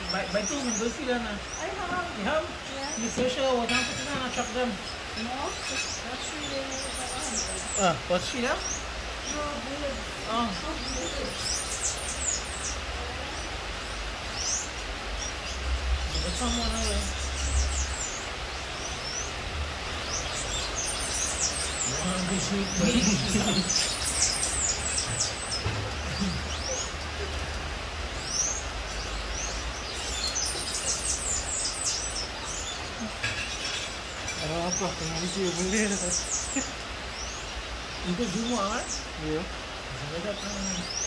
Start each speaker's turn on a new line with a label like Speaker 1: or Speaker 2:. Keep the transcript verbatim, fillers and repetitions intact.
Speaker 1: by by two min doon sila na.
Speaker 2: I have.
Speaker 1: You have?
Speaker 2: Yeah.
Speaker 1: You special what ang pati na na-chop them.
Speaker 2: No, that's really uh,
Speaker 1: Ah, what's she now?
Speaker 2: no bullet.
Speaker 1: Oh.
Speaker 2: Oh, bullet.
Speaker 1: But someone else. Wow, this sweet meat.
Speaker 3: Apa? Tengah isi boleh dah.
Speaker 1: Itu semua kan?
Speaker 3: Ya.
Speaker 1: Sampai dah